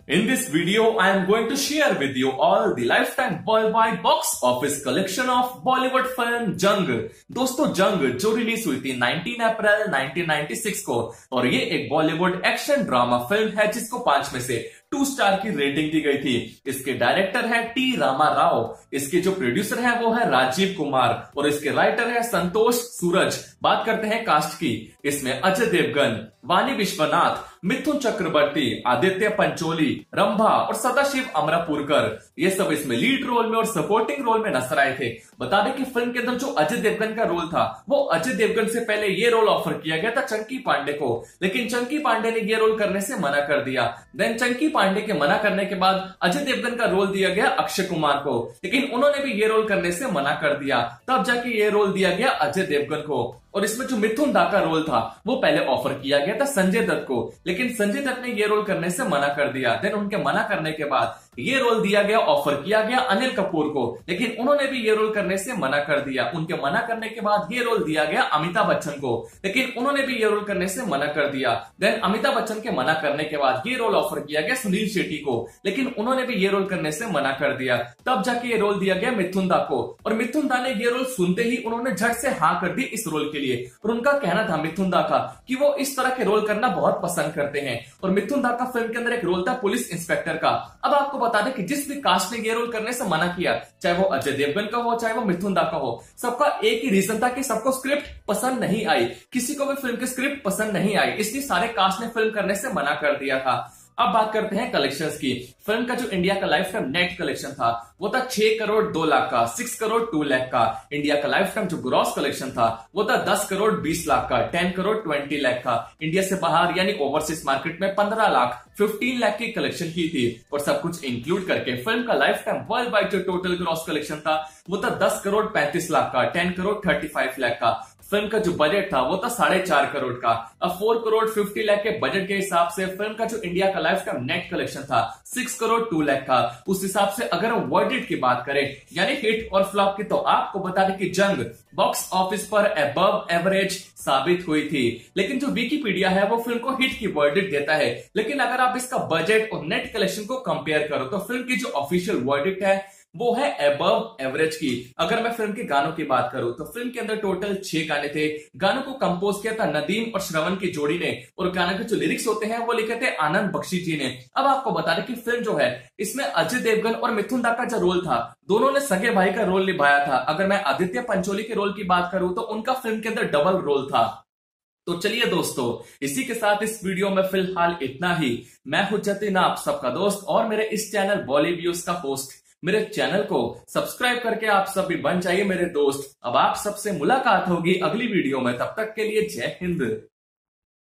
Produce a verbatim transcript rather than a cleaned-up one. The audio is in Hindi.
In this video, I am going to share with you all the lifetime worldwide box office collection of Bollywood film जंग। दोस्तों जंग जो रिलीज हुई थी उन्नीस अप्रैल नाइनटीन नाइंटी सिक्स को और ये एक बॉलीवुड एक्शन ड्रामा फिल्म है जिसको पांच में से टू स्टार की रेटिंग दी गई थी। इसके डायरेक्टर है टी रामा राव, इसके जो प्रोड्यूसर है वो है राजीव कुमार और इसके राइटर है संतोष सूरज। बात करते हैं कास्ट की। इसमें अजय देवगन, वानी विश्वनाथ, मिथुन चक्रवर्ती, आदित्य पंचोली, रंभा और सदाशिव अमरापुरकर ये सब इसमें लीड रोल में और सपोर्टिंग रोल में नजर आए थे। बता दें कि फिल्म के अंदर जो अजय देवगन का रोल था वो अजय देवगन से पहले ये रोल ऑफर किया गया था चंकी पांडे को, लेकिन चंकी पांडे ने ये रोल करने से मना कर दिया। देन चंकी पांडे के मना करने के बाद अजय देवगन का रोल दिया गया अक्षय कुमार को, लेकिन उन्होंने भी ये रोल करने से मना कर दिया। तब जाके ये रोल दिया गया अजय देवगन को। और इसमें जो मिथुन दा का रोल था वो पहले ऑफर किया गया था संजय दत्त को, लेकिन संजय दत्त ने ये रोल करने से मना कर दिया। देन उनके मना करने के बाद ये रोल दिया गया, ऑफर किया गया अनिल कपूर को, लेकिन उन्होंने भी ये रोल करने से मना कर दिया। उनके मना करने के बाद ये रोल दिया गया अमिताभ बच्चन को, लेकिन उन्होंने भी ये रोल करने से मना कर दिया। देन अमिताभ बच्चन के मना करने के बाद ये रोल ऑफर किया गया सुनील शेट्टी को, लेकिन उन्होंने भी ये रोल करने से मना कर दिया। तब जाके ये रोल दिया गया मिथुन दा को, और मिथुन दा ने ये रोल सुनते ही उन्होंने झट से हाँ कर दी इस रोल के लिए। और उनका कहना था मिथुन दा का कि वो इस तरह के रोल करना बहुत पसंद करते हैं। और मिथुन दा का फिल्म के अंदर एक रोल था पुलिस इंस्पेक्टर का। अब आपको बता दें कि जिस भी कास्ट ने ये रोल करने से मना किया, चाहे वो अजय देवगन का हो चाहे वो मिथुन दा का हो, सबका एक ही रीजन था कि सबको स्क्रिप्ट पसंद नहीं आई। किसी को भी फिल्म की स्क्रिप्ट पसंद नहीं आई, इसलिए सारे कास्ट ने फिल्म करने से मना कर दिया था। अब बात करते हैं कलेक्शंस की। फिल्म का जो इंडिया का लाइफ टाइम नेट कलेक्शन था वो था छह करोड़ दो लाख का, छह करोड़ दो लाख का। इंडिया का लाइफ टाइम जो ग्रॉस कलेक्शन था वो था दस करोड़ बीस लाख का, दस करोड़ बीस लाख का। इंडिया से बाहर यानी ओवरसीज मार्केट में पंद्रह लाख, पंद्रह लाख की कलेक्शन की थी। और सब कुछ इंक्लूड करके फिल्म का लाइफ टाइम वर्ल्ड वाइड जो टोटल ग्रॉस कलेक्शन था वो था दस करोड़ पैंतीस लाख का, दस करोड़ पैंतीस लाख का। फिल्म का जो बजट था वो था साढ़े चार करोड़ का। अब फोर करोड़ फिफ्टी लाख के बजट के हिसाब से फिल्म का जो इंडिया का लाइफ टाइम नेट कलेक्शन था सिक्स करोड़ टू लाख का। उस हिसाब से अगर हम वर्डिट की बात करें यानी हिट और फ्लॉप की, तो आपको बता दें कि जंग बॉक्स ऑफिस पर अबव एवरेज साबित हुई थी। लेकिन जो विकिपीडिया है वो फिल्म को हिट की वर्डिट देता है, लेकिन अगर आप इसका बजट और नेट कलेक्शन को कंपेयर करो तो फिल्म की जो ऑफिशियल वर्डिट है वो है अबव एवरेज की। अगर मैं फिल्म के गानों की बात करूं तो फिल्म के अंदर टोटल छह गाने थे। गानों को कंपोज किया था नदीम और श्रवण की जोड़ी ने, और गाने के जो लिरिक्स होते हैं वो लिखे थे आनंद बख्शी जी ने। अब आपको बता दें कि फिल्म जो है इसमें अजय देवगन और मिथुन दा का जो रोल था दोनों ने सगे भाई का रोल निभाया था। अगर मैं आदित्य पंचोली के रोल की बात करूं तो उनका फिल्म के अंदर डबल रोल था। तो चलिए दोस्तों, इसी के साथ इस वीडियो में फिलहाल इतना ही। मैं हुज्जतीन आप सबका दोस्त और मेरे इस चैनल बॉलीव्यूज का होस्ट। मेरे चैनल को सब्सक्राइब करके आप सब भी बन जाइए मेरे दोस्त। अब आप सबसे मुलाकात होगी अगली वीडियो में, तब तक के लिए जय हिंद।